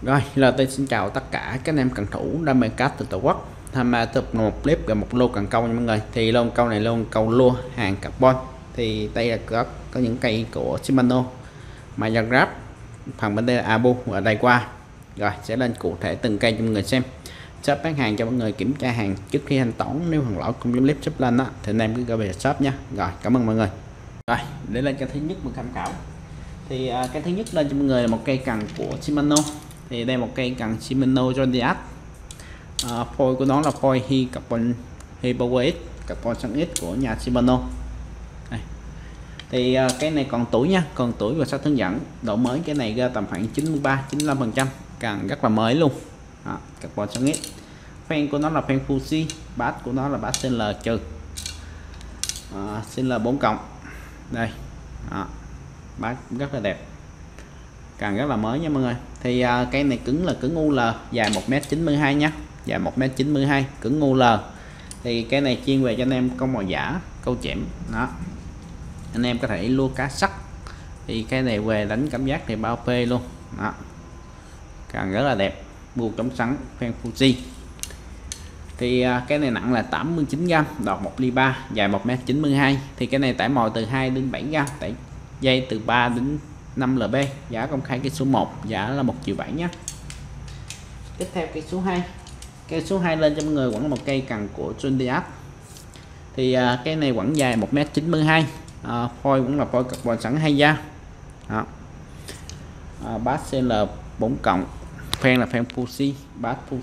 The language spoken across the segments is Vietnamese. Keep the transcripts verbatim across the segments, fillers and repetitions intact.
Rồi, lờ tê xin chào tất cả các anh em cần thủ đam mê cá từ Tổ quốc tham gia tập một clip về một lô cần câu nha mọi người. Thì lô câu này lô câu lua hàng carbon. Thì đây là có, có những cây của Shimano, Maya Grab, phần bên đây là Abu ở đây qua. Rồi sẽ lên cụ thể từng cây cho mọi người xem. Shop bán hàng cho mọi người kiểm tra hàng trước khi thanh toán, nếu hàng lỗi không clip shop lên đó thì anh em cứ gọi về shop nha. Rồi cảm ơn mọi người. Rồi để lên cái thứ nhất mình tham khảo. Thì uh, cái thứ nhất lên cho mọi người là một cây cần của Shimano. Thì đây một cây cần Shimano Zodiac, à, phôi của nó là phôi Hy carbon Hypowex carbon sáng ít của nhà Shimano. Đây. Thì uh, cái này còn tuổi nha, còn tuổi và sách hướng dẫn. Độ mới cái này ra tầm khoảng chín mươi ba chín mươi lăm phần trăm, càng rất là mới luôn. Đó, carbon sáng ít. Phen của nó là phen Fuji, bát của nó là bát xê lờ trừ, à, xê lờ bốn cộng. Đây, đó, bát rất là đẹp, càng rất là mới nha mọi người. Thì uh, cây này cứng là cứng u lờ, dài một mét chín mươi hai nhé, dài một mét chín mươi hai, cứng u lờ. Thì cái này chuyên về cho anh em câu mồi giả, câu chẽm đó, anh em có thể lua cá sắt. Thì cái này về đánh cảm giác thì bao phê luôn đó, càng rất là đẹp, bu chống sắn phen Fuji. Thì uh, cái này nặng là tám mươi chín gam, đọt một ly ba, dài một mét chín mươi hai. Thì cái này tải mồi từ hai đến bảy gam, tải dây từ ba đến năm lb. Giá công khai cái số một giá là một triệu bảy nhé. Tiếp theo cây số hai. Cây số hai lên cho mọi người vẫn là một cây cần của Zodiac. Thì à, cây này vẫn dài một mét chín mươi hai, à, phôi vẫn là phôi carbon sẵn hai da. Đó. À, bát xê lờ bốn cộng, phen là phen Fuji, bát Fuji.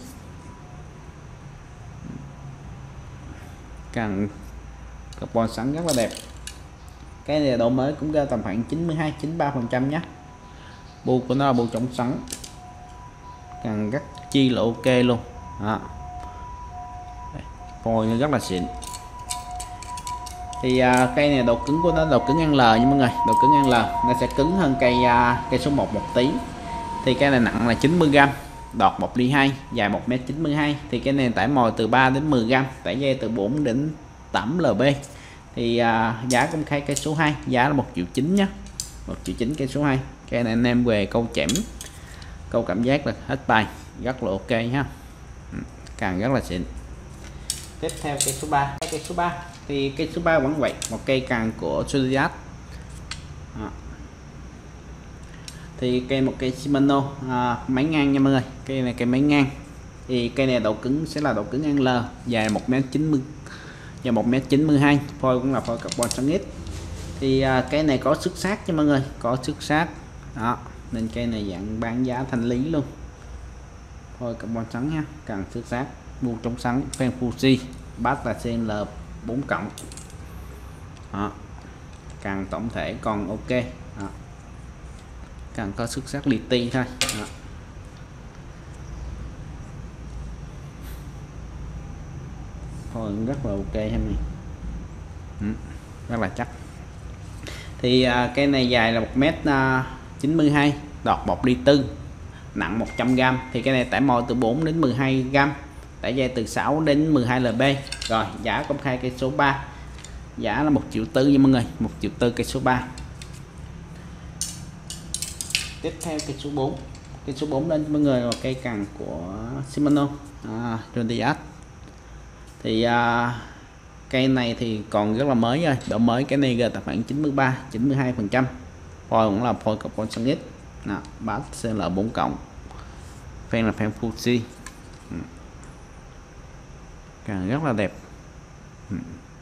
Cần carbon sẵn rất là đẹp. Cái này độ mới cũng ra tầm khoảng chín mươi hai chín mươi ba phần trăm nhé. Bu của nó là bu chống sắn, càng rất chi là ok luôn đó. Phôi nó rất là xịn. Thì uh, cây này độ cứng của nó độ cứng L nha mọi người, độ cứng L nó sẽ cứng hơn cây uh, cây số một một tí. Thì cái này nặng là chín mươi gam, đọt một ly hai, dài một mét chín mươi hai. Thì cái này tải mồi từ ba đến mười gam, tải dây từ bốn đến tám lb. Thì uh, giá công khai cây số hai giá là một triệu chín nhé, một triệu chín cây số hai. Cây này anh em về câu chẽm, câu cảm giác là hết bài, rất là ok ha, càng rất là xịn. Tiếp theo cây số ba. Cây số ba thì cây số ba vẫn vậy, một cây càng của Zodiac. Thì cây một cây Shimano à, máy ngang nha mọi người. Cây này cây máy ngang. Thì cây này độ cứng sẽ là độ cứng L, dài một mét chín mươi, dài một mét chín mươi hai, phôi cũng là phôi carbon sáng ít. Thì à, cây này có xuất sát cho mọi người, có xuất sát đó, nên cây này dạng bán giá thanh lý luôn. Phôi carbon trắng nha, càng xuất sát, bu chống sắn phen Fuji, bát là xê lờ bốn cộng đó, càng tổng thể còn ok đó. Càng có xuất sắc li ti thôi đó. Thôi rất là ok ha mình, ừ, rất là chắc. Thì à, cây này dài là một mét chín mươi hai, đọt một ly tư, nặng một trăm gam. Thì cái này tải mồi từ bốn đến mười hai gam, tải dây từ sáu đến mười hai lb. Rồi giá công khai cây số ba giá là một triệu tư nha mọi người, một triệu tư cây số ba. Tiếp theo cây số bốn. Cây số bốn lên cho mọi người là cây cần của Shimano à, Zodiac. Thì à, cây này thì còn rất là mới rồi, độ mới cái này gần tầm khoảng chín mươi ba chín mươi hai phần trăm, phôi cũng là phôi carbon sáng ít, bát xê lờ bốn cộng, phen là phen Fuji, ừ, càng rất là đẹp, ừ,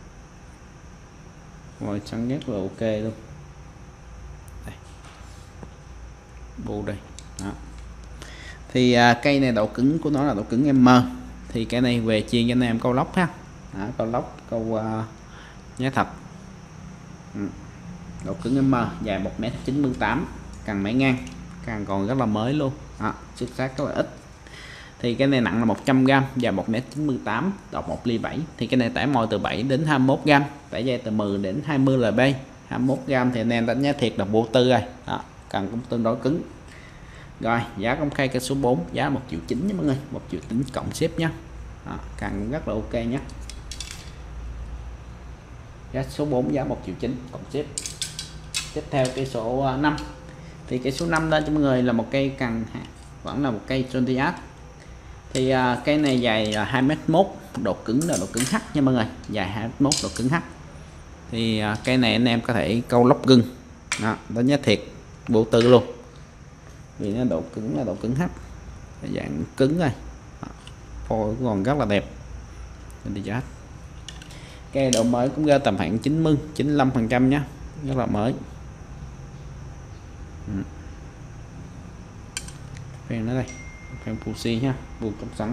phôi sáng rất là ok luôn. Đây. Bu đây đó. Thì à, cây này độ cứng của nó là độ cứng M. Thì cái này về chuyên cho anh em câu lóc ha, đó, câu lóc câu uh, nhá thật, ừ. Độ cứng M, dài một mét chín mươi tám, càng máy ngang, càng còn rất là mới luôn đó, xuất sắc rất là ít. Thì cái này nặng là một trăm gam, dài một mét chín mươi tám, đọt một ly bảy. Thì cái này tải mồi từ bảy đến hai mươi mốt gam, tải dây từ mười đến hai mươi lb. hai mươi mốt gam thì anh em đánh giá thiệt là vô tư rồi đó, càng cũng tương đối cứng. Rồi giá công khai cây số bốn giá một triệu chín nha mọi người, một triệu tính cộng ship nhé, càng rất là ok nhé. Giá số bốn giá một triệu chín cộng ship. Tiếp theo cây số năm. Thì cây số năm lên cho mọi người là một cây cần vẫn là một cây Zodiac. Thì uh, cây này dài là hai mét mốt, độ cứng là độ cứng H nha mọi người, dài hai mét mốt, độ cứng H. Thì uh, cây này anh em có thể câu lóc gừng đó, đánh giá thiệt vô tư luôn, vì nó độ cứng là độ cứng H, dạng cứng rồi, phôi còn rất là đẹp. Zodiac cây độ mới cũng ra tầm khoảng chín mươi chín mươi lăm phần trăm nhé, rất là mới. Ừ. Phen nó đây, phen Fuji ha, buộc trong sẵn,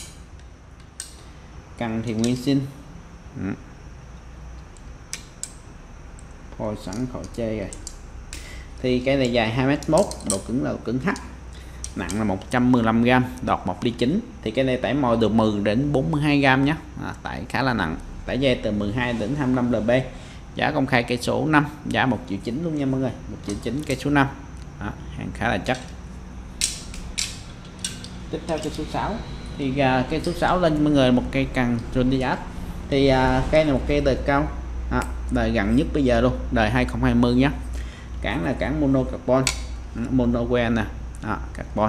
cần thì nguyên sinh. Ừ. Phôi sẵn khỏi chê rồi. Thì cái này dài hai mét mốt, độ cứng là độ cứng H, nặng là một trăm mười lăm gam, đọt một ly chín. Thì cái này tải mồi từ mười đến bốn mươi hai gam nhé, à, tải khá là nặng, tải dây từ mười hai đến hai mươi lăm lb. Giá công khai cây số năm, giá một triệu chín luôn nha mọi người, một triệu chín cây số năm. Đó, hàng khá là chắc. Tiếp theo cây số sáu. Thì uh, cây số sáu lên mọi người một cây cần Zodiac. Thì uh, cây này một cây đời cao, à, đời gần nhất bây giờ luôn, đời hai không hai không nhé. Cản là cản mono carbon, mono quen nè, à, carbon.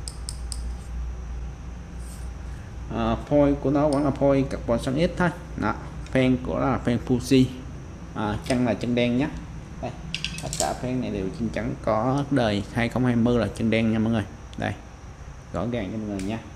À, phôi của nó vẫn là phôi carbon sáng ít thôi. Đó, phen của nó là phen Fuji, à, chân là chân đen nhé. Đây, tất cả phen này đều chân trắng, có đời hai không hai không là chân đen nha mọi người. Đây, rõ ràng cho mọi người nha.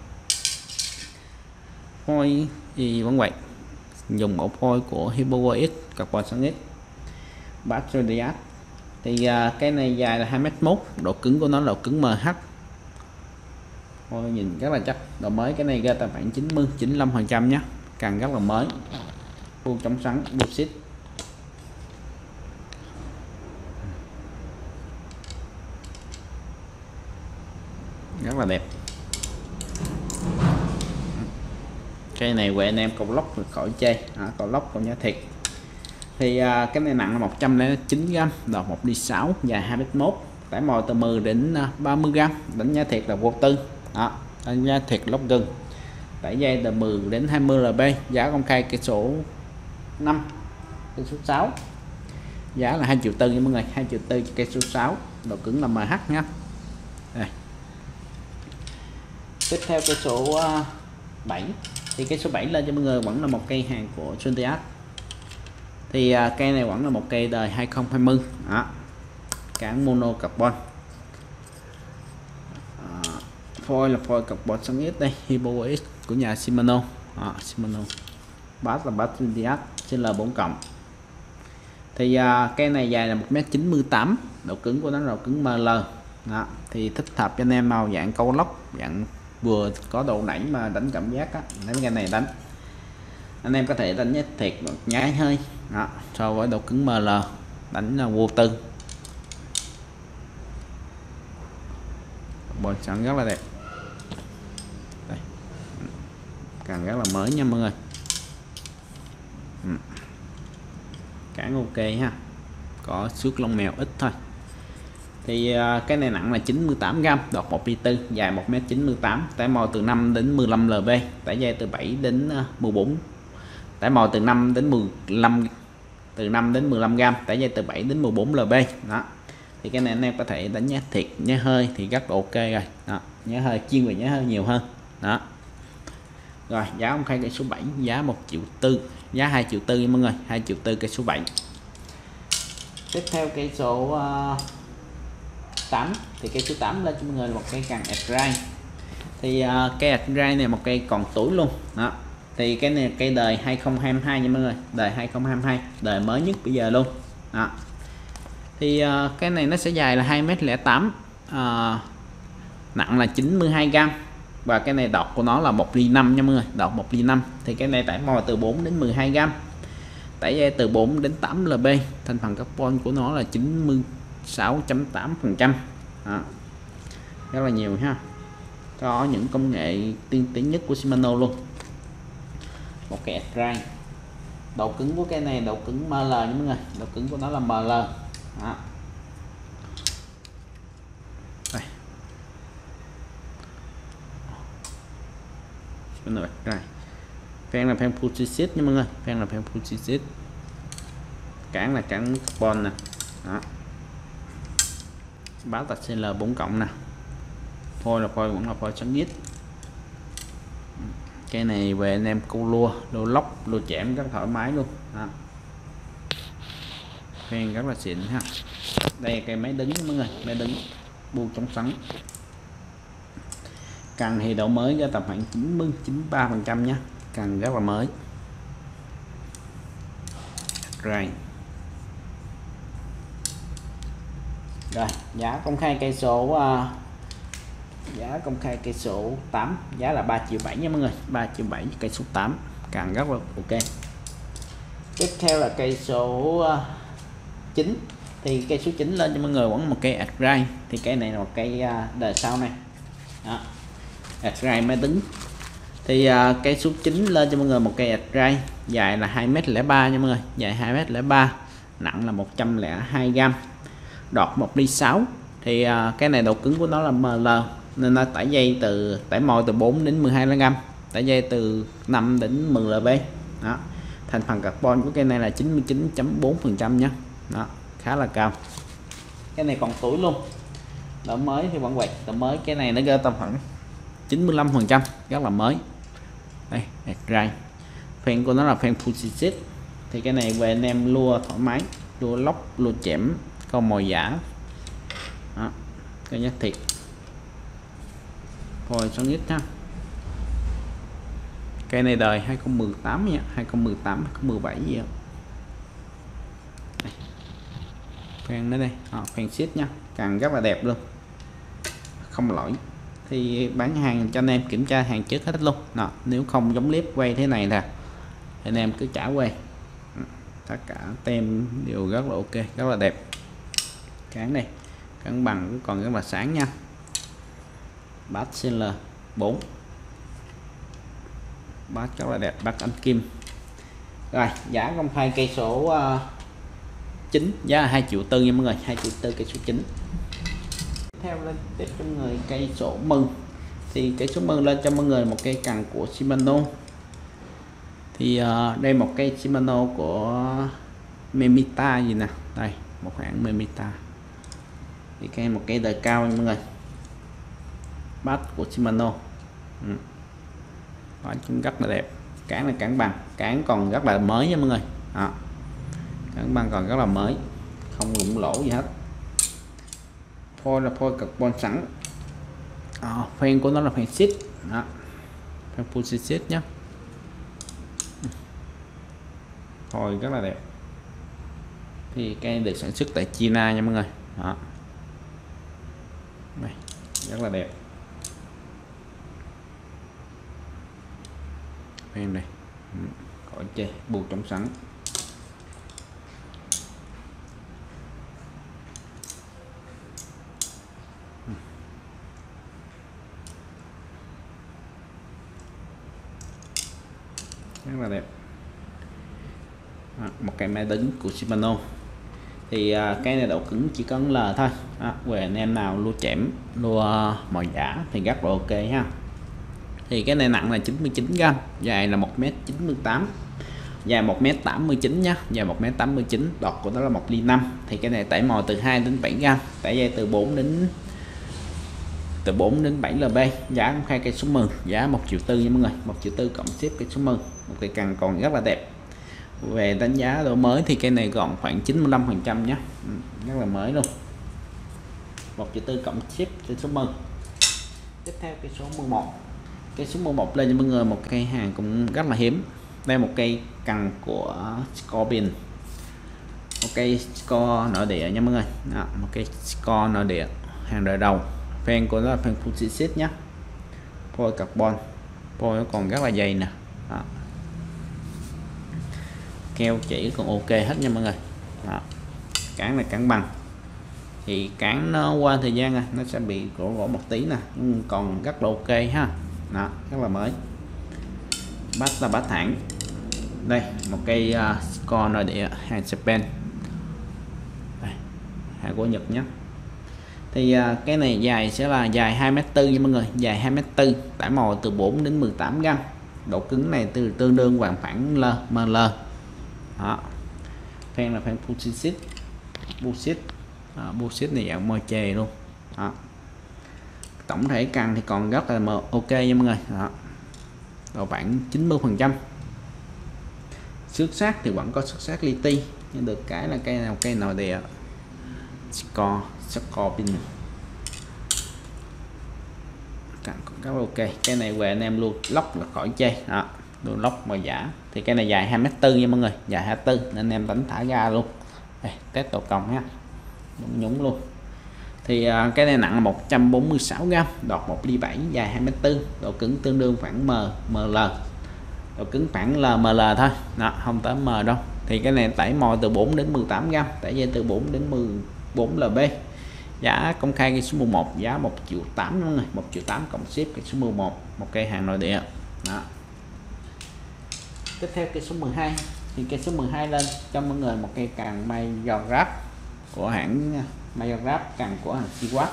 Phôi thì vẫn vậy, dùng mẫu phôi của Hipovox carbon sáng ít, bát Zodiac. Thì uh, cái này dài là hai mét mốt, độ cứng của nó là độ cứng em hát. Thôi nhìn rất là chắc, độ mới cái này ra tầm khoảng chín mươi chín mươi lăm phần trăm nhé, càng rất là mới, full chống sắn, bullshit. Rất là đẹp. Cây này của anh em câu lóc được khỏi chê, à, câu lóc câu nhá thiệt. Thì à, cái này nặng là một trăm lẻ chín gam, đọt một ly sáu, dài hai mét mốt, tải mồi từ mười đến ba mươi gam, đánh giá thiệt là vô tư. Đó, đánh giá thiệt lóc gừng, tải dây từ mười đến hai mươi lb. Giá công khai cây số năm, cây số sáu, giá là hai triệu tư nha mọi người, hai triệu tư cây số sáu, độ cứng là em hát nhé. Đây. Tiếp theo cây số uh, bảy. Thì cây số bảy lên cho mọi người vẫn là một cây hàng của Zodiac. Thì uh, cây này vẫn là một cây đời hai không hai không. Đó, cản mono carbon, uh, phôi là phôi carbon sáng ít đây, Hipovox của nhà Shimano. Đó, Shimano. Bát là bát Zodiac trên L bốn cộng. Thì uh, cây này dài là một mét chín mươi tám, độ cứng của nó là độ cứng em lờ. Đó, thì thích hợp cho anh em màu dạng câu lóc, dạng vừa có độ đẩy mà đánh cảm giác á, lấy cái này đánh anh em có thể đánh nhất thiệt nhái hơi. Đó, so với độ cứng em lờ đánh là vô tư. Bộ sẵn rất là đẹp. Đây, càng rất là mới nha mọi người. Ừ. Cản ok ha, có xước lông mèo ít thôi. Thì uh, cái này nặng là chín mươi tám gam, đọt một ly tư, dài một mét chín mươi tám, tải mồi từ năm đến mười lăm lb, tải dây từ bảy đến mười bốn, tải mồi từ năm đến mười lăm, từ năm đến mười lăm gam, tải dây từ bảy đến mười bốn lb. Đó, thì cái này anh em có thể đánh giá thiệt nhá hơi thì rất ok rồi. Đó, nhá hơi chuyên về nhá hơi nhiều hơn. Đó, rồi giá công khai cây số bảy, giá một triệu tư, giá hai triệu tư mọi người, hai triệu tư cây số bảy. Tiếp theo cây số uh, tám. Thì cây số tám lên cho mọi người là một cây càng Adrite. Thì uh, cây Adrite này một cây còn tuổi luôn. Đó, thì cái này cây đời hai không hai hai nha mọi người, đời hai không hai hai, đời mới nhất bây giờ luôn. Đó, thì uh, cái này nó sẽ dài là hai mét lẻ tám, uh, nặng là chín mươi hai gam, và cái này đọt của nó là một ly năm nha mọi người, đọt một ly năm. Thì cái này tải mồi từ bốn đến mười hai gam, tải dây từ bốn đến tám lb, thành phần carbon của nó là chín mươi sáu phẩy tám phần trăm. Rất là nhiều ha, có những công nghệ tiên tiến nhất của Shimano luôn. Một cái Adrite, độ cứng của cái này độ cứng em lờ nha mọi người, độ cứng của nó là em lờ. Đó, đây. Phen là phen Fuji nha mọi người, phen là phen Fuji, cản là cản carbon nè. Đó, báo tạch xê lờ bốn cộng nè. phôi là phôi vẫn là phôi trắng ít. Cái này về anh em câu lua lô lóc lô chẻm rất thoải mái luôn đó. Phen rất là xịn ha. Đây là cây máy đứng mọi người, máy đứng bu chống sắn. Cần thì độ mới ra tầm khoảng chín mươi chín mươi ba phần trăm nhé, cần rất là mới. Rồi rồi giá công khai cây số uh, giá công khai cây số tám, giá là ba triệu bảy nha mọi người, ba triệu bảy cây số tám, càng rất là ok. Tiếp theo là cây số uh, chín, thì cây số chín lên cho mọi người vẫn một cây Adrai, thì cây này là một cây uh, đời sau này đó. Adrai máy đứng thì uh, cây số chín lên cho mọi người một cây Adrai dài là hai mét lẻ ba nha mọi người, dài hai mét lẻ ba, nặng là một trăm lẻ hai gam, đọt một ly sáu. Thì uh, cái này độ cứng của nó là em lờ nên nó tải dây từ tải mồi từ bốn đến mười hai gam, tải dây từ năm đến mười lb đó. Thành phần carbon của cây này là chín mươi chín chấm bốn phần trăm nhé đó, khá là cao. Cái này còn tuổi luôn, độ mới thì vẫn vậy, độ mới cái này nó ra tầm khoảng chín mươi lăm phần trăm, rất là mới. Đây Adrai, phen của nó là phen Fujisit. Thì cái này về anh em lua thoải mái, lua lóc lua chẻm câu mồi giả đó, cái nhất thiệt thôi số ít ha. Cây này đời hai không một tám nha, hai không một tám hai không một bảy gì đó. Phen nó đây à, phen shit nha, càng rất là đẹp luôn, không lỗi. Thì bán hàng cho anh em kiểm tra hàng trước hết luôn đó. Nếu không giống clip quay thế này là anh em cứ trả quay, tất cả tem đều rất là ok, rất là đẹp. Cán này cán bằng còn rất là sáng nha. Bát Seller bốn, bát rất là đẹp, bát ánh kim. Rồi giá công khai cây số uh, chín, giá là hai triệu tư nha mọi người, hai triệu tư cây số chín. Theo lên tiếp cho mọi người cây số mừng, thì cây số mừng lên cho mọi người một cây cần của Shimano. Thì uh, đây một cây Shimano của Memita gì nè, đây một hãng Memita. Thì cây một cây đời cao nha mọi người, bát của Shimano ừ. Đó, rất là đẹp. Cán là cán bằng, cán còn rất là mới nha mọi người đó. Cán bằng còn rất là mới, không lủng lỗ gì hết. Phôi là phôi carbon sẵn à, phen của nó là phen xít đó, phen Fujisit nhé. Phôi rất là đẹp. Thì cây được sản xuất tại China nha mọi người đó. Đây, rất là đẹp. Phen này khỏi chê, buộc trong sẵn. Rất là đẹp à, một cái máy đứng của Shimano. Thì à, cái này độ cứng chỉ có L thôi à, về anh em nào lua chẻm lua mồi giả thì rất là ok ha. Thì cái này nặng là chín mươi chín gam, dài là một mét chín mươi tám, dài một mét tám mươi chín nhá, dài một mét tám mươi chín, đọt của nó là một ly năm. Thì cái này tải mồi từ hai đến bảy gam, tải dây từ bốn đến từ bốn đến bảy lb. Giá công khai cây số mười, giá một triệu tư nha mọi người, một triệu tư cộng ship cây số mười. Một cây cần còn rất là đẹp. Về đánh giá độ mới thì cây này còn khoảng chín mươi lăm phần trăm nhé, rất là mới luôn. Một triệu tư cộng ship cây số mười. Tiếp theo cây số mười một, cây số mười một lên cho mọi người một cây hàng cũng rất là hiếm. Đây một cây cần của Scorpion, một cây score nội địa nha mọi người đó, một cây score nội địa hàng đời đầu. Phen của nó là phen Fujisit nhé, phôi carbon, phôi nó còn rất là dày nè đó. Keo chỉ còn ok hết nha mọi người đó. Cán là cán bằng, thì cán nó qua thời gian này, nó sẽ bị gỗ gỗ một tí nè, nhưng còn rất là ok ha đó, rất là mới. Bát là bát thẳng. Đây một cây uh, score nội địa hàng Japan, đây, hàng của Nhật nhé. Thì uh, cái này dài sẽ là dài hai mét tư nha mọi người, dài hai mét tư, tải mồi từ bốn đến mười tám gam, độ cứng này từ tương đương bằng phẳng L em lờ đó. Phen là phen Fujisit, Bullshit à, Bullshit này dạng môi chề luôn đó. tổng thể cần thì còn rất là ok nha mọi người. Đó, độ khoảng chín mươi phần trăm. Xước sát thì vẫn có xước sát li ti, nhưng được cái là cây nào cây nội địa score score pin càng rất ok. Cái này về anh em luôn lóc là khỏi chê. Đó, luôn lóc mà giả thì cái này dài hai mét tư nha mọi người, dài hai tư nên anh em đánh thả ra luôn. Đây, test độ còng ha, nhúng, nhúng luôn. Thì uh, cái này nặng là một trăm bốn mươi sáu gam, đọt một ly bảy, dài hai mét tư, độ cứng tương đương khoảng M ml, độ cứng khoảng L ml thôi. Đó, không tới M đâu. Thì cái này tải mồi từ bốn đến mười tám gam, tải dây từ bốn đến mười bốn lb. Giá công khai cái số mười một giá một triệu tám mọi người, một triệu tám cộng ship cái số mười một, một cây hàng nội địa. Đó. Tiếp theo cây số mười hai thì cây số mười hai lên cho mọi người một cây càng Majorap của hãng Majorap, càng của hàng Siwatt.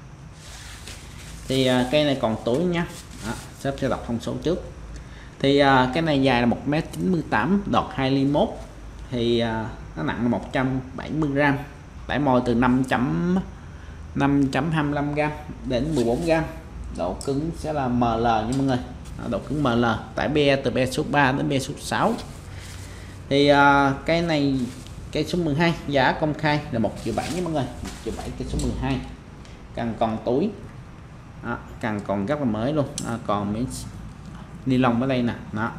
Thì uh, cây này còn tối nhá. Đó, sếp sẽ đọc thông số trước. Thì uh, cái này dài là một mét chín mươi tám, đọt hai ly mốt. Thì uh, nó nặng là một trăm bảy mươi gam, tải mồi từ năm năm hai mươi lăm gam đến mười bốn gam. Độ cứng sẽ là M L nha mọi người. Đó, độ cứng M L, tải be từ be số ba đến be số sáu. Thì uh, cái này cây số mười hai giá công khai là một triệu bảy nha mọi người, một triệu bảy cây số mười hai. Càng còn túi. Đó, càng còn rất là mới luôn. Đó, còn mấy ni lông ở đây nè. Đó.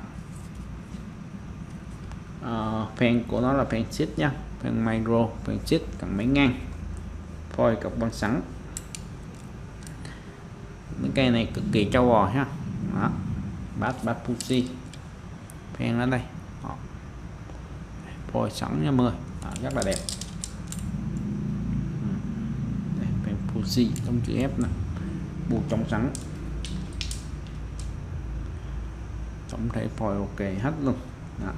Uh, phen của nó là phen xít nha, phen micro, phen xít, cần mấy ngang, phôi carbon sẵn. Những cây này cực kỳ trâu bò ha. Đó, bát bát Pussy, phen ở đây, phôi sẵn nha mọi người. Đó, rất là đẹp. Đây, phen Pussy trong chữ F nè, buộc trong sẵn, tổng thể phôi ok hết luôn. Đó.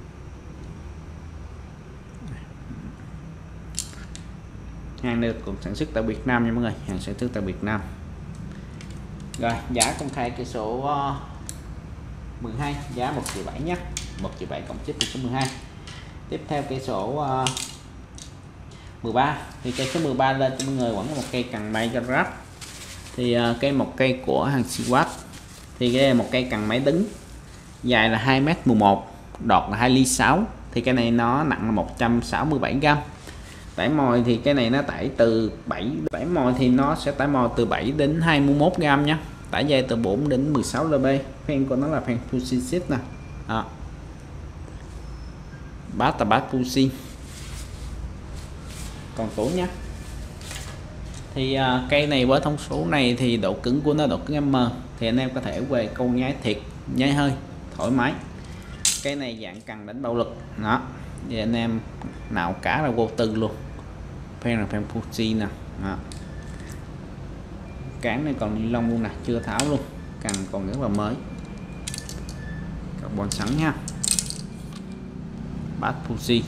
Hàng được cũng sản xuất tại Việt Nam nha mọi người, hàng sản xuất tại Việt Nam. Rồi giá công khai cây số uh, mười hai giá một triệu bảy nhé, một triệu bảy cộng ship cây số mười hai. Tiếp theo cây số uh, mười ba thì cây số mười ba lên cho mọi người vẫn là một cây cần Majorap. Thì uh, cây một cây của hàng Siwatt. Thì cái một cây cần máy đứng, dài là hai mét mười một, đọt là hai ly sáu. Thì cái này nó nặng là một trăm sáu mươi bảy gam. Tải mồi thì cái này nó tải từ bảy, tải mồi thì nó sẽ tải mồi từ bảy đến hai mươi mốt gam nhé. Tải dây từ bốn đến mười sáu lb. Phen của nó là phen Pussy xít nè. Đó. Bát là bát Pussy. Còn tủ nhé. Thì uh, cây này với thông số này thì độ cứng của nó độ cứng M. Thì anh em có thể về câu nhái thiệt, nhái hơi, thoải mái. Cây này dạng cần đánh bạo lực. Đó. Thì anh em nào cả là vô tư luôn. Phen là phen Pussy nè. Đó. Cán này còn ni lông luôn nè, chưa tháo luôn, cần còn rất là mới, carbon sẵn nha. Bát Pussy,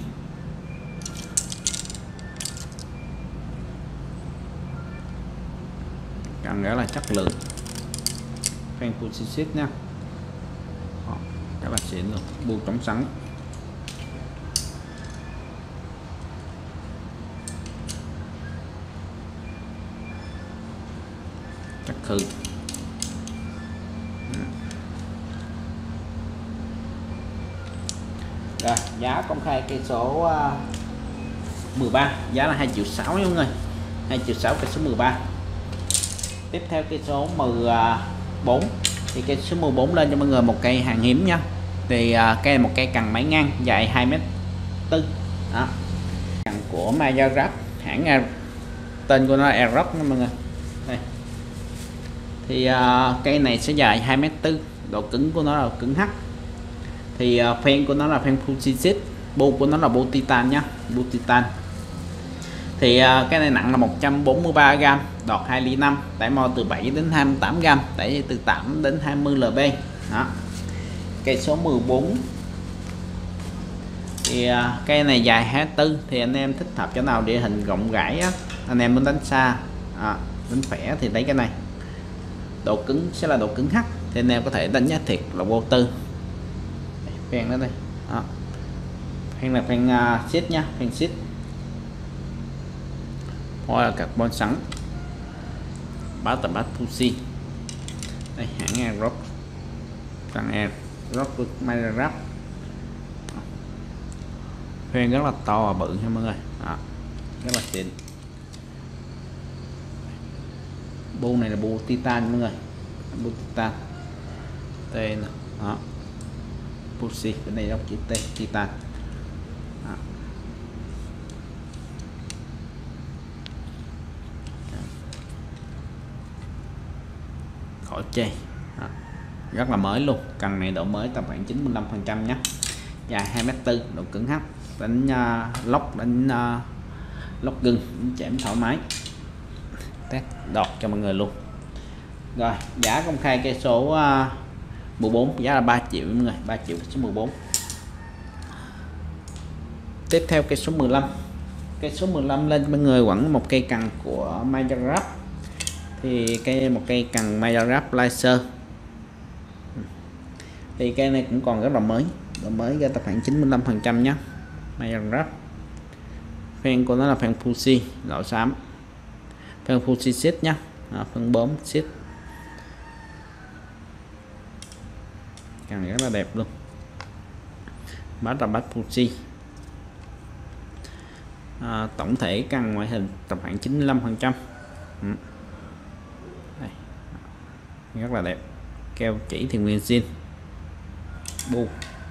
cần rất là chất lượng, phen Pussy xít nha. Đó, các bạn xịn luôn, buông chống sẵn. Chắc khử. Rồi giá công khai cây số mười ba giá là hai triệu sáu nha mọi người, hai triệu sáu cây số mười ba. Tiếp theo cây số mười bốn thì cây số mười bốn lên cho mọi người một cây hàng hiếm nha. Thì cây một cây cần máy ngang dài hai mét tư. Đó, cần của Majorap, hãng tên của nó là Aerox nha mọi người. Đây. Thì uh, cây này sẽ dài hai mét tư, độ cứng của nó là cứng H. Thì uh, phen của nó là phen Pussy xít, bu của nó là bu titan nhá, bu titan. Thì uh, cái này nặng là một trăm bốn mươi ba gam, đọt hai ly năm, tải mồi từ bảy đến hai mươi tám gam, tải từ tám đến hai mươi lb. Đó. Cây số mười bốn thì uh, cây này dài hai mét tư. Thì anh em thích hợp chỗ nào địa hình rộng rãi á, anh em muốn đánh xa, à, đánh khỏe thì lấy cái này. Độ cứng sẽ là độ cứng H, thì anh em có thể đánh giá thiệt là vô tư. Phen đó đây. Đó. Phen là phen uh, xít nha, phen xít. Hoặc là carbon sẵn. bá tập bát Pussy. Đây hãng Aerox, thằng Aerox Minecraft, phên rất là to và bự nha mọi người. Đó, rất là xịn. Bu này là bu titan mọi người, bu titan tên đó, Pussy, cái này đọc chữ T, titan. Đó. Khỏi chê. Đó. Rất là mới luôn, cần này độ mới tầm khoảng chín mươi lăm phần trăm nhé, dài hai mét tư, độ cứng H, đánh uh, lóc, đánh uh, lóc gừng, đánh chạm thoải mái, test đọt cho mọi người luôn. Rồi giá công khai cây số uh, mười bốn, giá là ba triệu mọi người, ba triệu số mười bốn. Tiếp theo cây số mười lăm, cây số mười lăm lên mọi người quẳng một cây cần của Minecraft, thì cây một cây cần Minecraft laser, thì cây này cũng còn rất là mới, độ mới ra tập khoảng chín mươi lăm phần trăm nhé. Minecraft, fan của nó là fan Pussy loại xám, fan Pussy Seed nhá, phân bón Seed, càng rất là đẹp luôn. Bát là bát Pussy. À, tổng thể căn ngoại hình tầm khoảng chín mươi lăm phần trăm. Ừ. Đây. Rất là đẹp, keo chỉ thì nguyên zin bu.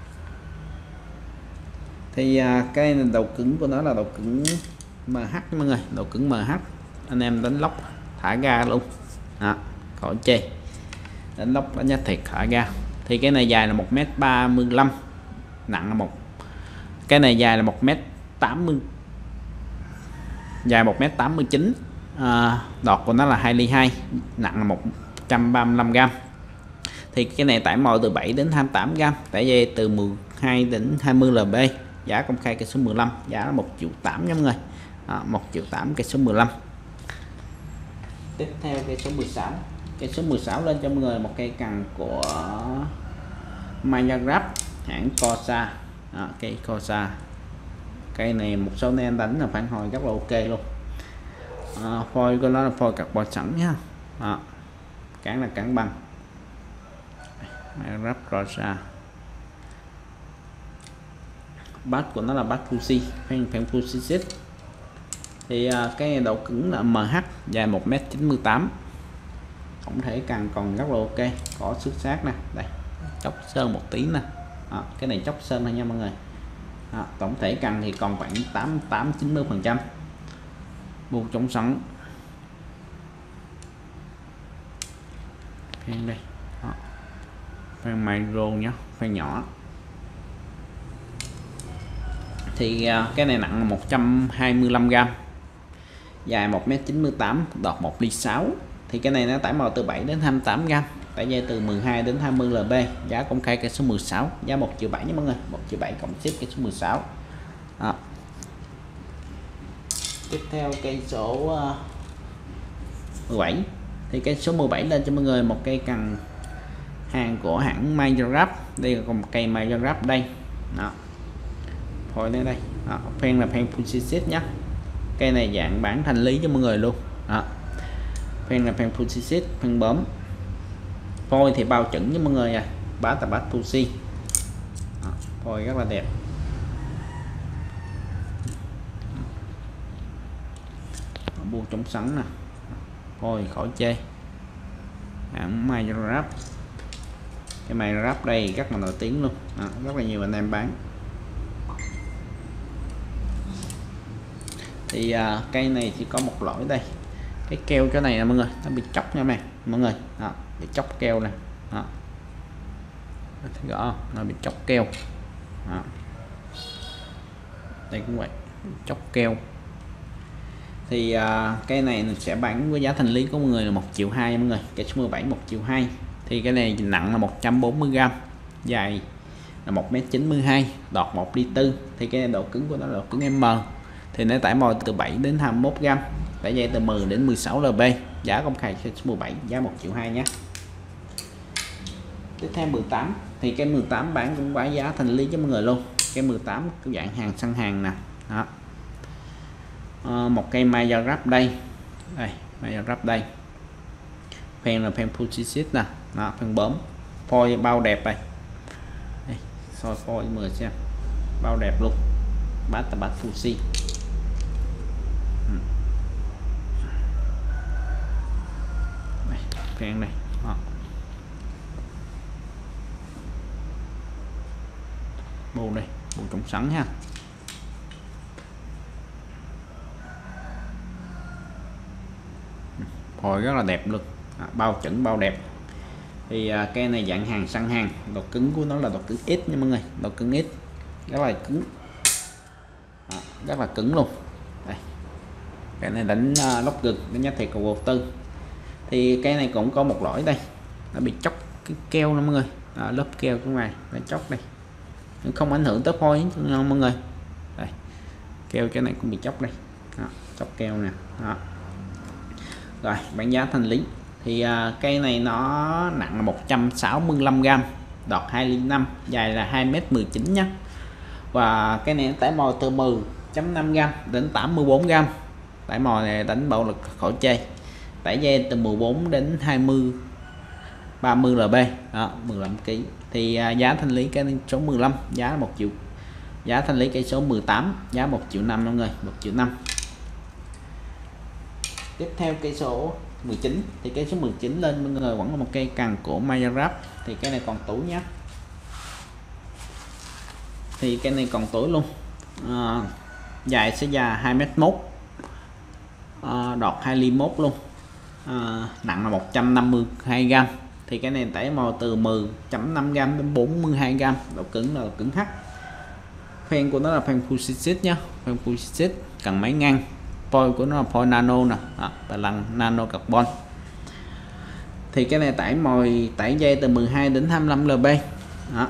Thì à, cái đầu cứng của nó là đầu cứng em hát mọi người, đầu cứng em hát, anh em đánh lóc thả ga luôn. Đó, khỏi chê, đánh lóc đánh giá thiệt thả ga. Thì cái này dài là một mét ba mươi lăm, nặng là một, cái này dài là một mét tám mươi, dài một mét tám mươi chín, à, đọt của nó là hai ly hai, nặng là một trăm ba mươi lăm gam. Thì cái này tải mồi từ bảy đến hai mươi tám gam, tải dây từ mười hai đến hai mươi lb. Giá công khai cây số mười lăm, giá là một triệu tám nha mọi người. À, một triệu tám cây số mười lăm. Tiếp theo cây số mười sáu, cây số mười sáu lên cho mọi người một cây cần của Minecraft hãng Corsa. Đó, cây Corsa, cây này một số anh em đánh là phản hồi rất là ok luôn. À, phôi của nó là phôi carbon sẵn nhá. Đó, cán là cán băng Minecraft Corsa. Bát của nó là bát Pussy, fan fan Pussy Seed. Thì uh, cái độ cứng là em hát, dài một mét chín mươi tám, tổng thể càng còn rất là ok, có xuất sắc nè, đây chóc sơn một tí nè. À, cái này chóc sơn thôi nha mọi người. À, tổng thể cần thì còn khoảng tám tám chín mươi phần trăm, bu chống sắn phen đây, phen micro nhé, phen nhỏ. Thì uh, cái này nặng là một trăm hai mươi lăm gam, dài một mét chín mươi tám, đọt một ly sáu. Thì cái này nó tải màu từ bảy đến hai mươi tám gam, tải dây từ mười hai đến hai mươi lb. Giá công khai cây số mười sáu, giá một triệu bảy nha mọi người, một triệu bảy cộng ship cây số mười sáu. Đó. Tiếp theo cây số uh, mười bảy, thì cây số mười bảy lên cho mọi người một cây cần hàng của hãng Minecraft. Đây là còn một cây Minecraft đây. Đó, thôi đây đây. Đó, phen là phen Pussy Seed nhé, cây này dạng bán thanh lý cho mọi người luôn. Đó, phen là phen Pussy Seed, phen bấm, phôi thì bao chuẩn với mọi người à, bá tập bát Pussy. Đó, phôi rất là đẹp. Bu chống sắn nè, phôi khỏi chê, hãng Minecraft. Cái Minecraft đây rất là nổi tiếng luôn. Đó, rất là nhiều anh em bán. Thì à, cây này chỉ có một lỗi đây, cái keo cái này nè mọi người, nó bị chóc nha mày mọi người. Đó, bị chóc keo nè. Đó, thấy rõ không? Nó bị chóc keo. Đó, đây cũng vậy, chóc keo. Thì à, cái này sẽ bán với giá thành lý của mọi người là một triệu hai mọi người, cây số mười bảy một triệu hai. Thì cái này nặng là một trăm bốn mươi gam, dài là một mét chín mươi hai, đọt một ly tư. Thì cái độ cứng của nó là độ cứng M, thì nó tải mồi từ bảy đến hai mươi mốt gam, tải dây từ mười đến mười sáu lb. Giá công khai cây số mười bảy, giá một triệu hai nhé. Tiếp theo mười tám, thì cái mười tám bán cũng bán giá thành lý cho mọi người luôn. Cái mười tám cái dạng hàng săn hàng nè. Đó, à, một cây Minecraft đây, đây Minecraft đây, Phen là phen Fujitsu nè, đó, phen bấm phôi bao đẹp này, đây, soi phôi mười xem bao đẹp luôn, bát là bát Fuji. Ừ. Đây, phen này, đó. Bù đây, bù trống sẵn ha. Phôi rất là đẹp luôn, à, bao chuẩn bao đẹp. Thì à, cây này dạng hàng săn hàng, độ cứng của nó là độ cứng ít nha mọi người, độ cứng ít rất là cứng, à, rất là cứng luôn. Đây, cái này đánh uh, lóc gừng đánh giá thiệt cầu vô tư. Thì cây này cũng có một lỗi đây, nó bị chóc cái keo đó mọi người, à, lớp keo của ngoài nó chóc đây, không ảnh hưởng tới phôi mọi người. Đây, keo cái này cũng bị chóc đây, đó, chóc keo nè. Đó. Rồi bán giá thanh lý thì à, cây này nó nặng là một trăm sáu mươi lăm gam, đọt hai ly năm, dài là hai mét mười chín nhé. Và cái này tải mồi từ mười phẩy năm gam đến tám mươi tư gam. Tải mồi này đánh bạo lực khỏi chê. Tải dây từ mười bốn đến hai mươi ba mươi lb, đó, mười lăm ki lô gam. Thì à, giá thanh lý cái số mười lăm, giá là một triệu. Giá thanh lý cây số mười tám, giá một triệu năm mọi người, một triệu năm. Tiếp theo cây số mười chín thì cây số mười chín lên mọi người vẫn là một cây cằn của Mayarap. Thì cái này còn tuổi nhé, thì cái này còn tuổi luôn, à, dài sẽ dài hai mét mốt, à, đọt hai ly mốt luôn, à, nặng là một trăm năm mươi hai gam. Thì cái này tải màu từ mười phẩy năm gam đến bốn mươi hai gam, độ cứng là độ cứng H. Phen của nó là phen Fujitsu nhá, phen Fujitsu cần máy ngang. Phôi của nó là phôi nano nè, và lằn nano carbon. Thì cái này tải mồi tải dây từ mười hai đến hai mươi lăm lb. Đó.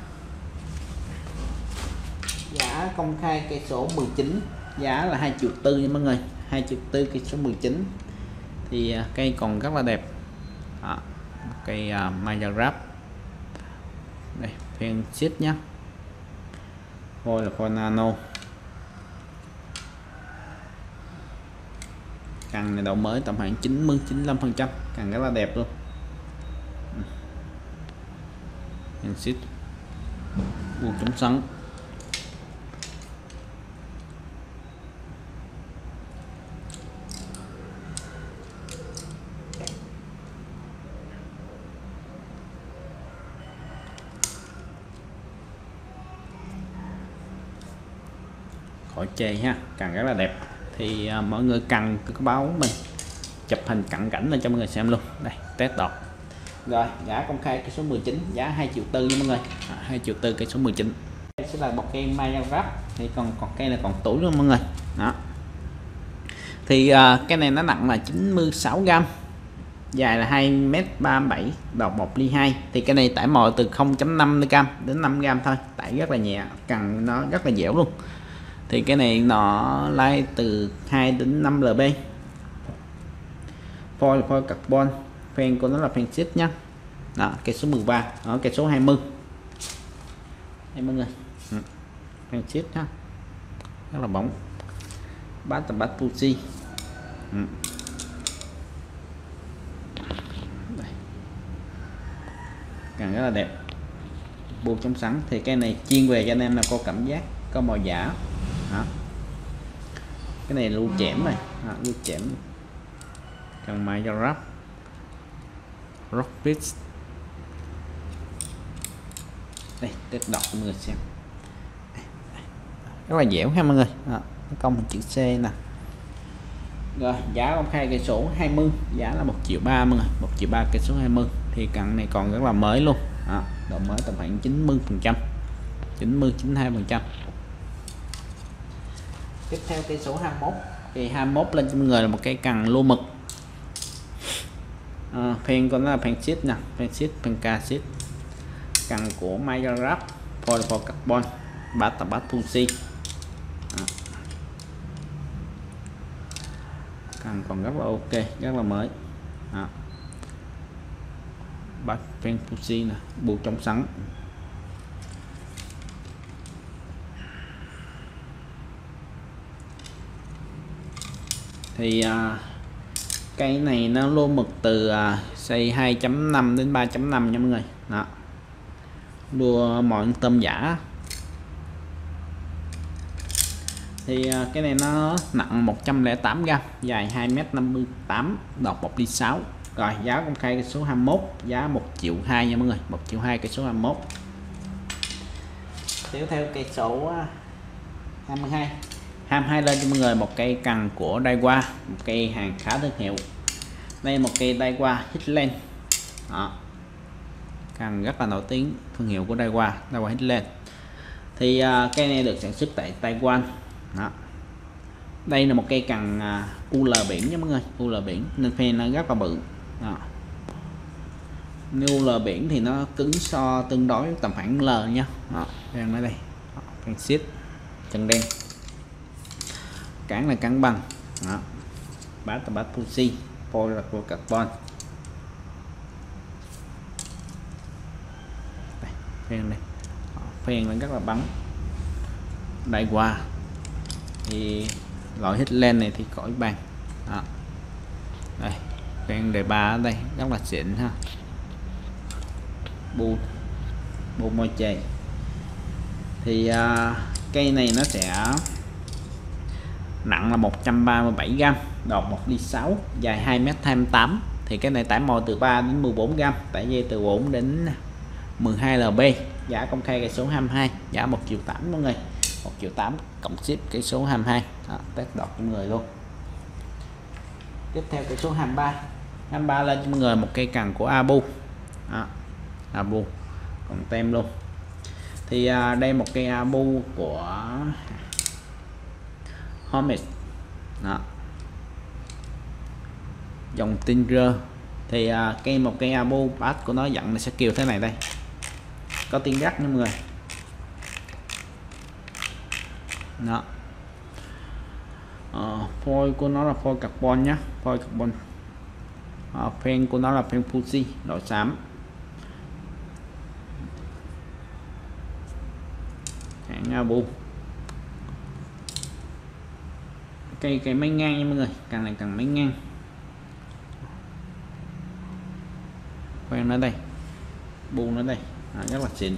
Giá công khai cây số mười chín, giá là hai triệu tư nha mọi người, hai triệu tư cây số mười chín. Thì cây còn rất là đẹp. Đó. Cây uh, Mayarap. Đây, phen ship nhá. Phôi là phôi nano. Cần này độ mới tầm khoảng chín mươi chín mươi lăm phần trăm, cần rất là đẹp luôn. Xít buộc chống sắn. Khỏi chê ha, cần rất là đẹp. Thì à, mọi người cần cứ báo mình chụp hình cận cảnh lên cho mọi người xem luôn. Đây, test đọt. Rồi, giá công khai cái số mười chín, giá hai triệu tư nha mọi người, à, hai triệu tư cái số mười chín. Đây sẽ là một cây Mayarap. Thì còn còn cây này còn tuổi luôn mọi người. Đó. Thì à, cái này nó nặng là chín mươi sáu gam, dài là hai mét ba mươi bảy, đọt một ly hai. Thì cái này tải mồi từ không phẩy năm gam đến năm gam thôi, tải rất là nhẹ, cần nó rất là dẻo luôn. Thì cái này nó lay từ hai đến năm lb. Phôi phôi carbon, phen của nó là phen ship nhá. Đó, cây số mười ba, ở cây số hai mươi. Đây mọi người. Ừ. Phen ship nhá. Rất là bóng. Bát là bát Fuji. Ừ. Đây. Càng rất là đẹp. Buộc trong sẵn. Thì cái này chuyên về cho anh em là có cảm giác có màu giả. Đó. Cái này lưu chẻm này, à, lưu chẻm cần Mayarap Rockbit. Đây, test đọc mọi người xem. Rất là dẻo ha mọi người. Đó, công hình chữ C nè. Rồi, giá công khai cây số hai mươi, giá là một triệu ba mọi người, một triệu ba cây số hai mươi. Thì cần này còn rất là mới luôn. Đó, độ mới tầm khoảng chín mươi phần trăm, chín mươi chín mươi hai phần trăm. Tiếp theo cây số hai mươi mốt. Thì hai mươi mốt lên cho mọi người là một cây cần lô mực. À, phen của nó là phen ship nè, phen ship, phen ca ship. Cần của Mayarap, phôi phôi carbon, bát là bát Fuji. Cần còn rất là ok, rất là mới. À. Bát phen Fuji nè, buộc trong sẵn. Thì à, Cây này nó lô mực từ size hai chấm năm đến ba chấm năm nha mọi người. Đó, đua mọi tôm giả. Thì cái này nó nặng một trăm lẻ tám gam, dài hai mét năm mươi tám, đọt một ly sáu. Rồi giá công khai cái số hai mươi mốt, giá một triệu hai nha mọi người, một triệu hai cái số hai mươi mốt. Tiếp theo cây số hai mươi hai. hai mươi hai lên cho mọi người một cây cần của Daiwa, một cây hàng khá thương hiệu. Đây là một cây Daiwa Hitland. Đó, cần rất là nổi tiếng, thương hiệu của Daiwa, Daiwa Hitland. Thì uh, cây này được sản xuất tại Taiwan. Đó, đây là một cây cần uh, u lờ biển nha mọi người, u lờ biển nên phen nó rất là bự. Đó, u lờ biển thì nó cứng so tương đối tầm khoảng L nha. Đó, đang ở đây, phen xít chân đen, cán là cán bằng. Đó, bát là bát Fuji, phôi là phôi carbon. Đây, phen này, phen nó rất là bắn. Daiwa thì loại Hitland này thì khỏi bàn. Đó, đây phen đề ba ở đây rất là xịn ha, bu bu môi chày. Thì uh, cây này nó sẽ nặng là một trăm ba mươi bảy gam, đọt một ly sáu, dài hai mét hai mươi tám. Thì cái này tải mồi từ ba đến mười bốn gam, tải dây từ bốn đến mười hai lb. Giá công khai cái số hai mươi hai, giá một triệu tám mọi người, một triệu tám cộng ship cái số hai mươi hai. Đó, test đọt cho mọi người luôn. Tiếp theo cái số hai mươi ba. hai mươi ba lên cho mọi người một cây cần của Abu. Đó, Abu còn tem luôn. Thì à, đây một cây Abu của Hermes. Đó, dòng Tinger. Thì à, cây một cây Abu bát của nó dặn nó sẽ kiểu thế này đây, có tiếng rắc nha mọi người. Đó, à, phôi của nó là phôi carbon nhá, phôi carbon. À, phen của nó là phen Fuji loại xám, hãng Abu. Cây cây máy ngang nha mọi người, càng này càng máy ngang. Quen nó đây, bu nó đây, à, rất là xịn.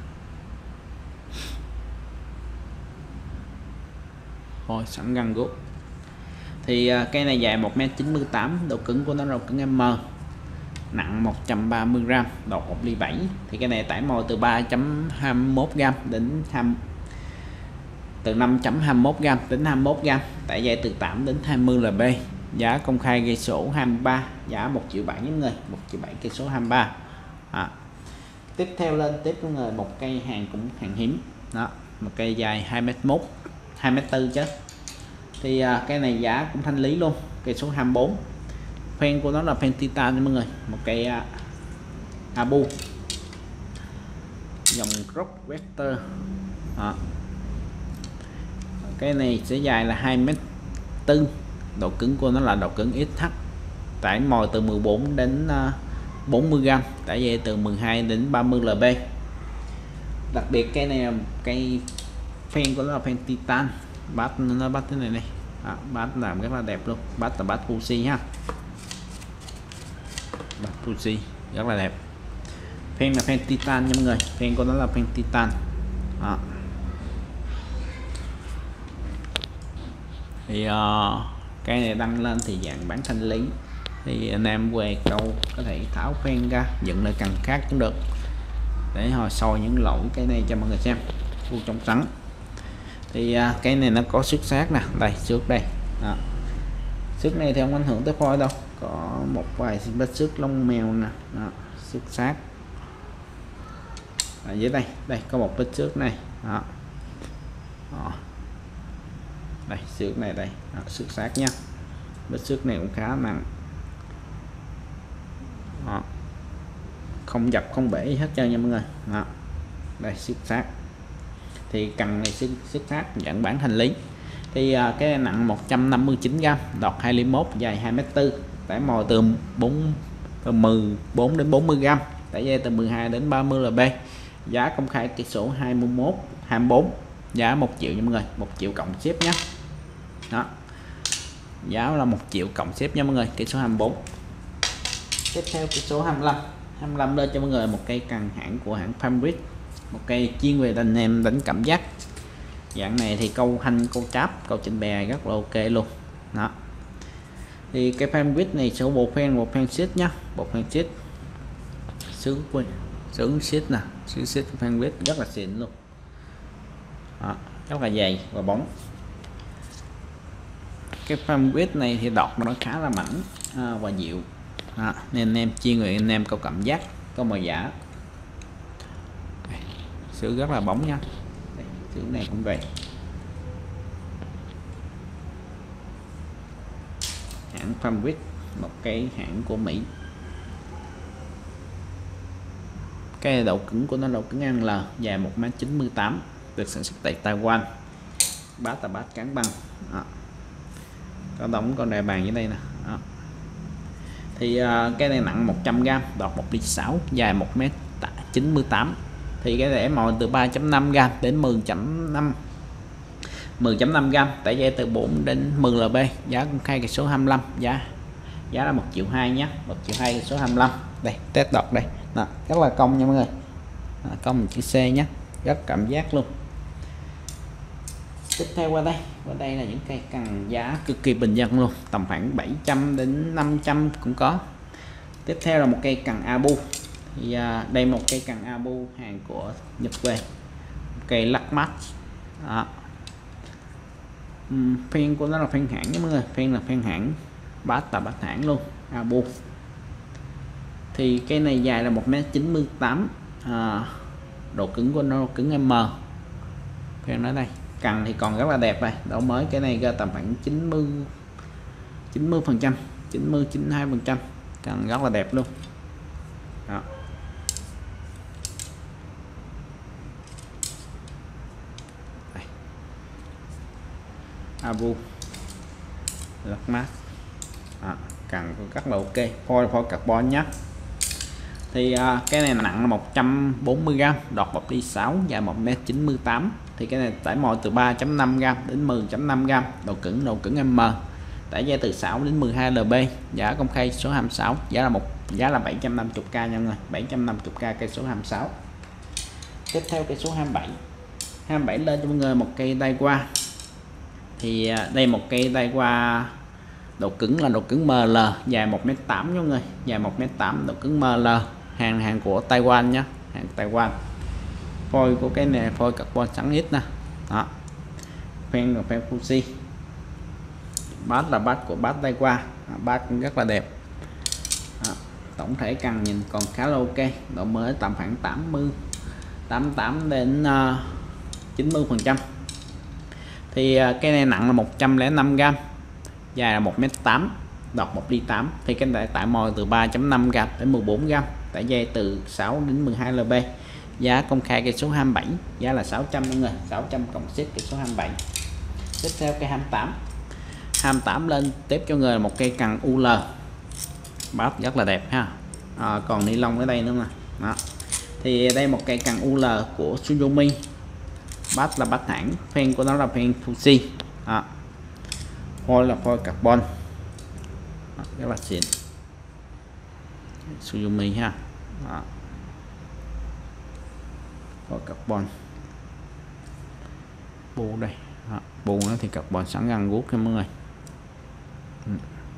Thôi sẵn găng gốc. Thì uh, cây này dài một mét chín mươi tám, độ cứng của nó là cứng M, nặng một trăm ba mươi gam, đọt một ly bảy. Thì cái này tải mồi từ ba chấm hai mươi mốt gam đến hai, từ năm chấm hai mươi mốt gam đến hai mươi mốt gam, tải dây từ tám đến hai mươi lb. Giá công khai gây số hai mươi ba, giá một triệu bảy những người, một triệu bảy cây số hai mươi ba. À, tiếp theo lên tiếp với người một cây hàng cũng hàng hiếm. Đó, một cây dài hai mét một, hai mét bốn chứ. Thì à, cái này giá cũng thanh lý luôn, cây số hai mươi bốn. Phen của nó là phen titan nha mọi người, một cây à, Abu dòng Rock Vector. Đó, cái này sẽ dài là hai mét bốn, độ cứng của nó là độ cứng ích hát, tải mồi từ mười bốn đến bốn mươi gam, tải dây từ mười hai đến ba mươi lb. Đặc biệt cây này là cây phen của nó là phen titan, bát nó bát thế này này. À, bát làm rất là đẹp luôn, bát là bát Fuji ha, bát Fuji rất là đẹp. Phen là phen titan nha mọi người, phen của nó là phen titan. Đó, thì uh, cái này đăng lên thì dạng bán thanh lý, thì anh em về câu có thể tháo phen ra dựng lại cần khác cũng được, để hồi soi những lỗi cái này cho mọi người xem. Thu trong trắng thì uh, cái này nó có xước sát nè, đây xước đây. Đó, xước này thì không ảnh hưởng tới phôi đâu, có một vài vết xước lông mèo nè. Đó, xước sát ở dưới đây, đây có một vết xước này. Đó. Đó, đây xước này đây. Đó, xước sát nha, vết xước này cũng khá nặng. Đó, không dập không bể hết trơn nha mọi người. Đó, đây xước sát thì cần này xước, xước sát dẫn bản hành lý. Thì uh, cái nặng một trăm năm mươi chín gam, đọt hai ly mốt, dài hai mét bốn, tải mồi từ bốn, từ mười bốn đến bốn mươi gam, tải dây từ mười hai đến ba mươi lb. Giá công khai cái số hai mươi mốt, hai mươi bốn, giá một triệu nha mọi người, một triệu cộng ship nhé. Đó, giá là một triệu cộng xếp nha mọi người. Cây số hai mươi bốn. Tiếp theo cây số hai mươi lăm. hai mươi lăm lên cho mọi người một cây cần hãng của hãng Farmrit, một cây chuyên về anh em đánh cảm giác. Dạng này thì câu hanh, câu tráp, câu trên bè rất là ok luôn đó. Thì cái Farmrit này số bộ phen một phen xít nhá, bộ phen xít sướng quên sướng xít nè, sướng xít Farmrit rất là xịn luôn đó, rất là dày và bóng. Cái Farmrit này thì đọt nó khá là mảnh à, và dịu đó, nên anh em chuyên người anh em câu cảm giác, câu mồi giả. Sướng rất là bóng nha. Sướng này cũng vậy. Hãng Farmrit, một cái hãng của Mỹ. Cái độ cứng của nó độ cứng L, dài một mét chín mươi tám, được sản xuất tại Taiwan. Bát là bát cán băng đó. Có đóng con đề bàn dưới đây nè đó. Thì uh, cái này nặng một trăm gam, đọt một ly sáu, dài một mét chín mươi tám. Thì cái rẻ mồi từ ba chấm năm gam đến mười chấm năm, mười chấm năm gam, tải dây từ bốn đến mười lb. Giá công khai cái số hai mươi lăm, giá giá là một triệu hai nhé, một triệu hai cái số hai mươi lăm. Đây test đọt đây đó, rất là cong nha mọi người à, cong một chữ C nhé, rất cảm giác luôn. Tiếp theo qua đây, qua đây là những cây cần giá cực kỳ bình dân luôn, tầm khoảng bảy trăm đến năm trăm cũng có. Tiếp theo là một cây cần Abu. Thì à, đây một cây cần Abu hàng của Nhật về, cây lắc mắt đó. Uhm, phen của nó là phen hãng nha mọi người, phen là phen hãng, bát là bát hãng luôn, Abu. Thì cây này dài là một mét chín mươi tám, à, độ cứng của nó cứng M. Phen nói đây, cần thì còn rất là đẹp này, độ mới cái này ra tầm khoảng chín mươi chín mươi phần trăm, chín mươi chín mươi hai phần trăm, cần rất là đẹp luôn đó. Đây. Abu lắc mát à, cần rất là ok, phôi phôi carbon nhé. Thì à, cái này nặng là một trăm bốn mươi gam, đọt một ly sáu, dài một mét chín mươi tám. Thì cái này tải mồi từ ba chấm năm gam đến mười chấm năm gam, độ cứng độ cứng M, tải dây từ sáu đến mười hai lb. Giá công khai số hai mươi sáu, giá là một giá là bảy trăm năm mươi k nha mọi người, bảy trăm năm mươi k cây số hai mươi sáu. Tiếp theo cây số hai mươi bảy. hai mươi bảy lên cho mọi người một cây tay qua. Thì à, đây một cây tay qua, độ cứng là độ cứng M L, dài một mét tám nha mọi người, dài một mét tám, độ cứng M L, hàng hàng của Taiwan nhé, hàng Taiwan. Phôi của cái này phôi carbon trắng ít nè đó, phen là phen Fuji. Bát là bát của bát tay qua, bát cũng rất là đẹp đó. Tổng thể cần nhìn còn khá là ok, độ mới tầm khoảng tám mươi tám mươi tám đến uh, chín mươi phần trăm. Thì uh, cái này nặng là một trăm lẻ năm gam, dài là một mét tám, đọt một ly tám. Thì cái này tải mồi từ ba chấm năm gam đến mười bốn gam, tải dây từ sáu đến mười hai lb. Giá công khai cây số hai mươi bảy, giá là sáu trăm mọi người, sáu trăm cộng xếp cây số hai mươi bảy. Tiếp theo cây hai mươi tám. hai mươi tám lên tiếp cho người một cây cần U L, bát rất là đẹp ha. À, còn ni lông ở đây nữa mà đó. Thì đây một cây cần U L của Suzumi, bát là bát hãng, phen của nó là phen Fuji đó. Phôi là phôi carbon đó, rất là xịn, Suzumi ha đó. Phôi carbon, bu đây đó. Bu nó thì carbon sẵn găng guốc nha mọi người. Ừ.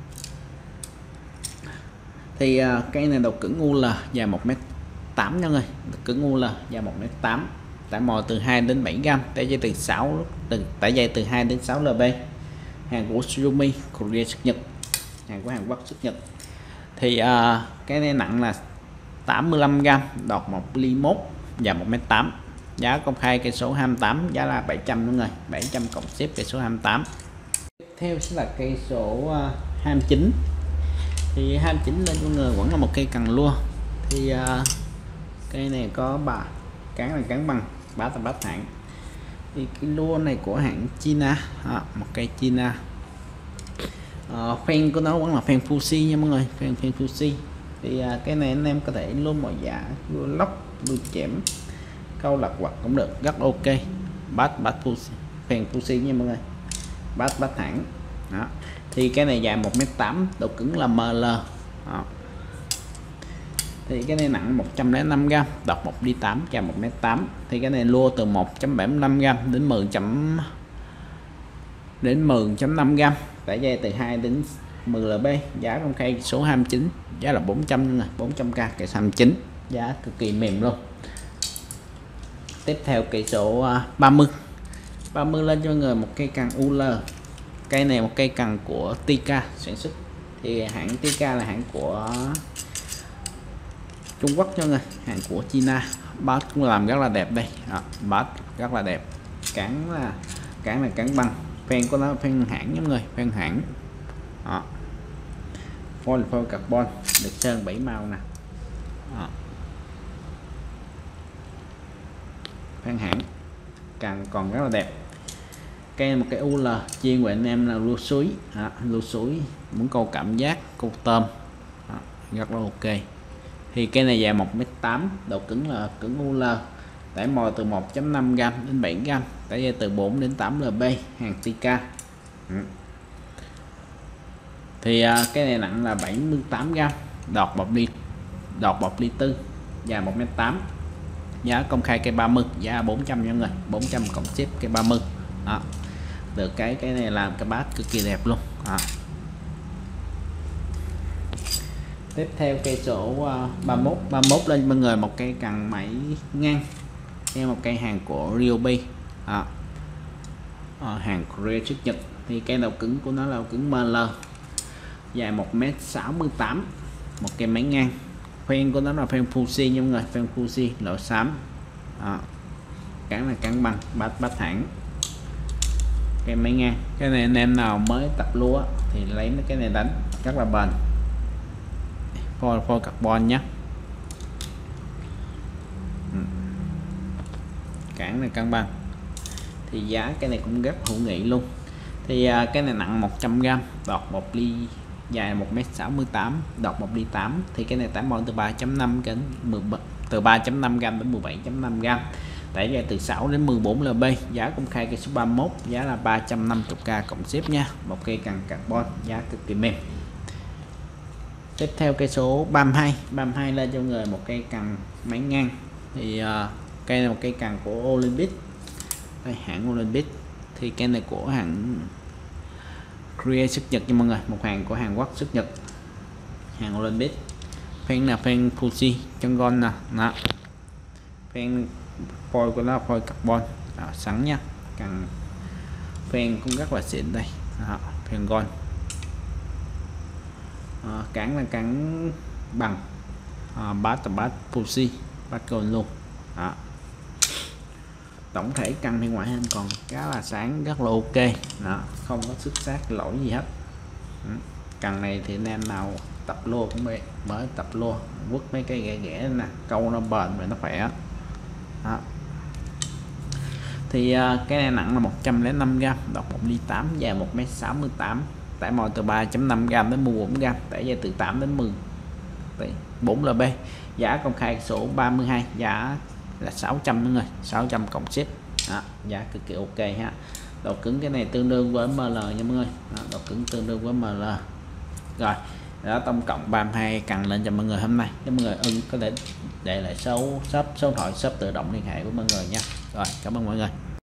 Thì uh, cây này độ cứng U L, dài một mét tám nha mọi người, độ cứng U L dài một mét tám, tải mồi từ hai đến bảy gam, tải dây từ sáu từ tải dây từ hai đến sáu lb. Hàng của Suzumi, Korea xuất Nhật, hàng của Hàn Quốc xuất Nhật. Thì uh, cái này nặng là tám mươi lăm gam, đọt một ly một, dài một mét tám. Giá công khai cây số hai mươi tám, giá là bảy trăm mọi người, bảy trăm cộng xếp cây số hai mươi tám. Tiếp theo sẽ là cây số uh, hai mươi chín. Thì hai mươi chín lên cho người vẫn là một cây cần lua. Thì uh, cây này có bà cán là cán bằng, bát là bát hãng. Thì cái lua này của hãng China à, một cây China. Uh, phen của nó vẫn là phen Fuji nha mọi người, phen phen Fuji. Thì uh, cái này anh em có thể luôn mọi dạ, lua lóc, lua chém, câu lật quật cũng được, rất ok. Bát bát Fuji, phen Fuji nha mọi người, bát bát hãng. đó. Thì cái này dài một mét tám, độ cứng là em lờ. Đó. Thì cái này nặng một trăm lẻ năm gam, đọc một ly tám, dài một mét tám. Thì cái này lua từ một phẩy bảy mươi lăm gam đến mười chấm đến mười chấm năm gam, tải dây từ hai đến mười lb. Giá công khai số hai mươi chín, giá là bốn trăm rồi, bốn trăm k cây hai mươi chín, giá cực kỳ mềm luôn. Tiếp theo cây số ba mươi. ba mươi lên cho mọi người một cây cần u lờ. Cây này một cây cần của Tika sản xuất. Thì hãng Tika là hãng của Trung Quốc cho người, hàng của China. Bát cũng làm rất là đẹp đây. Đó, bát rất là đẹp. Cán là cán là cán băng. Phen của nó phen hãng nha mọi người, phen hãng. Đó. Foil foil carbon, được sơn bảy màu nè. Đó. Phen hãng. Càng còn rất là đẹp. Cây một cái u lờ chuyên của anh em là lúa suối, đó, lúa suối muốn câu cảm giác, câu tôm. Đó, rất là ok. Thì cây này dài một mét tám, độ cứng là cứng u lờ, tải mồi từ một phẩy năm gam đến bảy gam, tải dây từ bốn đến tám lb, hàng Tika. Ừ. Thì uh, cái này nặng là bảy mươi tám gam, đọt bọc ly đọt bọc ly tư, dài một mét tám. Giá công khai cây ba mươi, giá bốn trăm nha mọi người, bốn trăm cộng ship cây ba mươi. Đó. Được cái cái này làm cái bát cực kỳ đẹp luôn. Đó. Tiếp theo cây số uh, ba mươi mốt. ba mươi mốt lên mọi người một cây cần máy ngang, theo một cây hàng của Ryobi. Đó. Ờ, hàng Korea xuất Nhật. Thì cây đầu cứng của nó là đầu cứng em lờ, dài một mét sáu mươi tám, một cây máy ngang. Phen của nó là phen Fuji nha mọi người, phen Fuji loại xám. Đó. Cán là cán băng, bát bát thẳng, cây máy ngang. Cái này anh em nào mới tập lúa thì lấy cái này đánh rất là bền. Foil foil carbon nhé. Ừ. Cản này cân bằng. Thì giá cái này cũng rất hữu nghị luôn. Thì uh, cái này nặng một trăm gam, đọt một ly, dài một mét sáu mươi tám, đọt một ly tám. Thì cái này tải mol từ ba phẩy năm đến mười, từ ba phẩy năm gam đến mười bảy phẩy năm gam, tải dài từ sáu đến mười bốn lb. Giá công khai cây số ba mươi mốt, giá là ba trăm năm mươi k cộng ship nha. Một cây cần carbon, giá cực kỳ mềm. Tiếp theo cây số ba mươi hai. ba mươi hai lên cho người một cây cần máy ngang. Thì uh, cây này một cây cần của Olympic, đây, hãng Olympic. Thì cây này của hãng Korea xuất Nhật nha mọi người, một hàng của Hàn Quốc xuất Nhật, hàng Olympic. Phen là phen Fuji chân gon nè, đó. Phen foil của nó foil carbon, đó, sẵn nha. Cần phen cũng rất là xịn đây, đó, phen gon. À, cán là cán bằng, à, bát là bát Fuji, bát gold luôn. Đó. Tổng thể căn bên ngoại hình còn khá là sáng, rất là ok. Đó, không có xuất sắc lỗi gì hết. Cần này thì anh em nào tập lô cũng vậy, mới tập lô quất mấy cây ghẻ ghẻ nè, câu nó bền và nó khỏe. Đó. Thì uh, cái này nặng là một trăm lẻ năm gam, đọt một ly tám, dài một mét sáu mươi tám, tải mồi từ ba phẩy năm gam đến mười bốn gam, tải dây từ tám đến mười bốn lb. Giá công khai số ba mươi hai, giá là sáu trăm nữa người, sáu trăm cộng ship. Đó, giá cực kỳ ok ha. Độ cứng cái này tương đương với em lờ nha mọi người. Đó, độ cứng tương đương với em lờ. Rồi, đó tổng cộng ba mươi hai cần lên cho mọi người hôm nay. Nếu mọi người ưng có thể để lại số shop số điện thoại shop tự động liên hệ với mọi người nha. Rồi, cảm ơn mọi người.